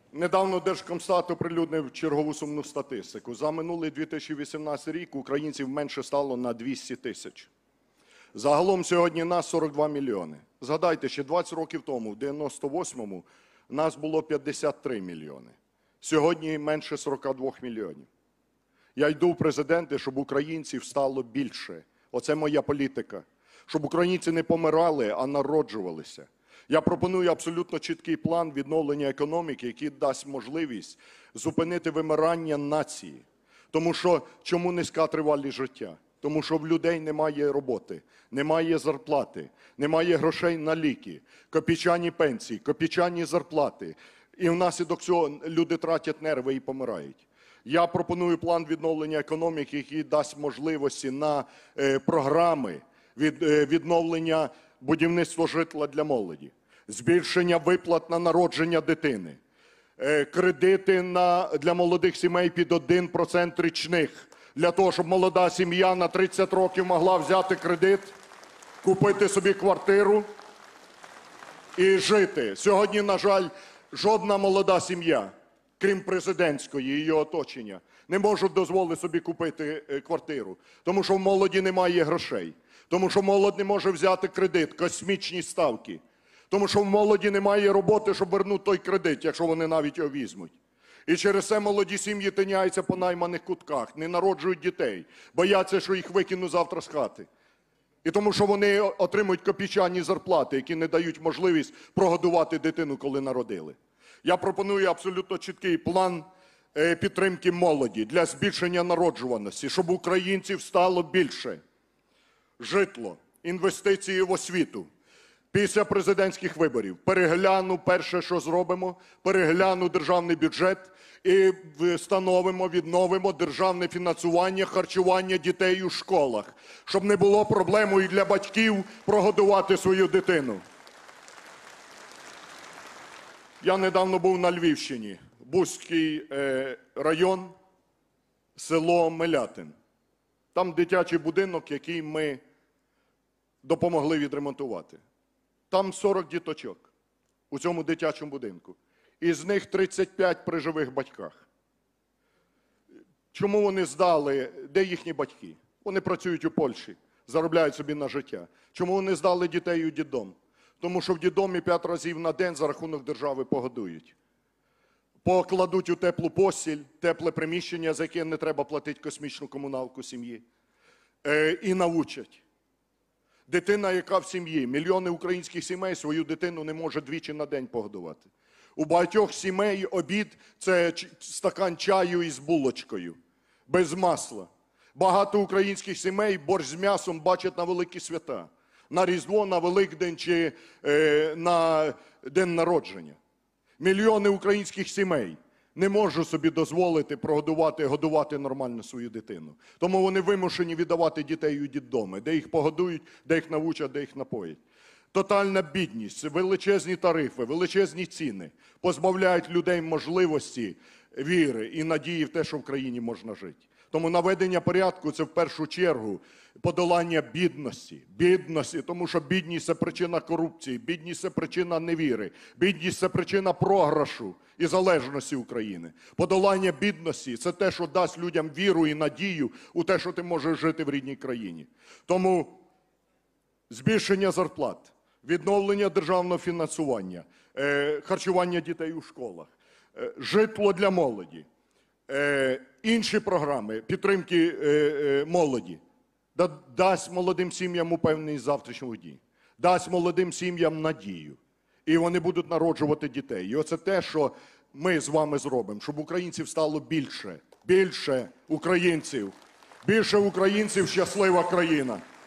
Недавно Держкомстат оприлюднив чергову сумну статистику. За минулий 2018 рік українців менше стало на 200 тисяч. Загалом сьогодні нас 42 мільйони. Згадайте, ще 20 років тому, в 98-му, нас було 53 мільйони. Сьогодні менше 42 мільйонів. Я йду в президенти, щоб українців стало більше. Оце моя політика. Щоб українці не помирали, а народжувалися. Я пропоную абсолютно чіткий план відновлення економіки, який дасть можливість зупинити вимирання нації. Тому що чому низька тривалість життя? Тому що в людей немає роботи, немає зарплати, немає грошей на ліки, копійчані пенсії, копійчані зарплати. І внаслідок цього люди тратять нерви і помирають. Я пропоную план відновлення економіки, який дасть можливості на програми відновлення будівництва житла для молоді, збільшення виплат на народження дитини, кредити для молодих сімей під 1% річних, для того, щоб молода сім'я на 30 років могла взяти кредит, купити собі квартиру і жити. Сьогодні, на жаль, жодна молода сім'я, крім президентської і її оточення, не може дозволити собі купити квартиру, тому що в молоді немає грошей, тому що молодь не може взяти кредит, космічні ставки, тому що в молоді немає роботи, щоб вернути той кредит, якщо вони навіть його візьмуть. І через це молоді сім'ї тиняються по найманих кутках, не народжують дітей, бояться, що їх викинуть завтра з хати. І тому що вони отримують копійчані зарплати, які не дають можливість прогодувати дитину, коли народили. Я пропоную абсолютно чіткий план підтримки молоді для збільшення народжуваності, щоб українців стало більше. Житло, інвестиції в освіту. Після президентських виборів перегляну перше, що зробимо, перегляну державний бюджет і встановимо, відновимо державне фінансування харчування дітей у школах, щоб не було проблемою для батьків прогодувати свою дитину. Я недавно був на Львівщині, Буський район, село Мелятин. Там дитячий будинок, який ми допомогли відремонтувати. Там 40 діточок у цьому дитячому будинку. Із них 35 при живих батьках. Чому вони здали? Де їхні батьки? Вони працюють у Польщі, заробляють собі на життя. Чому вони здали дітей у дитдом? Тому що в дитдомі 5 разів на день за рахунок держави погодують. Покладуть у теплу постіль, тепле приміщення, за яке не треба платити космічну комуналку сім'ї. І навчать. Дитина, яка в сім'ї, мільйони українських сімей свою дитину не може двічі на день погодувати. У багатьох сімей обід – це стакан чаю із булочкою, без масла. Багато українських сімей борщ з м'ясом бачать на великі свята. На Різдво, на Великдень чи на день народження. Мільйони українських сімей не можуть собі дозволити прогодувати, годувати нормально свою дитину. Тому вони вимушені віддавати дітей у дитдоми, де їх погодують, де їх навчать, де їх напоять. Тотальна бідність, величезні тарифи, величезні ціни позбавляють людей можливості віри і надії в те, що в країні можна жити. Тому наведення порядку – це в першу чергу подолання бідності. Бідності, тому що бідність – це причина корупції, бідність – це причина невіри, бідність – це причина програшу і залежності України. Подолання бідності – це те, що дасть людям віру і надію у те, що ти можеш жити в рідній країні. Тому збільшення зарплат, відновлення державного фінансування, харчування дітей у школах, житло для молоді, інші програми підтримки молоді дасть молодим сім'ям упевненість завтрашнього дня, дасть молодим сім'ям надію. І вони будуть народжувати дітей. І оце те, що ми з вами зробимо, щоб українців стало більше. Більше українців. Більше українців – щаслива країна.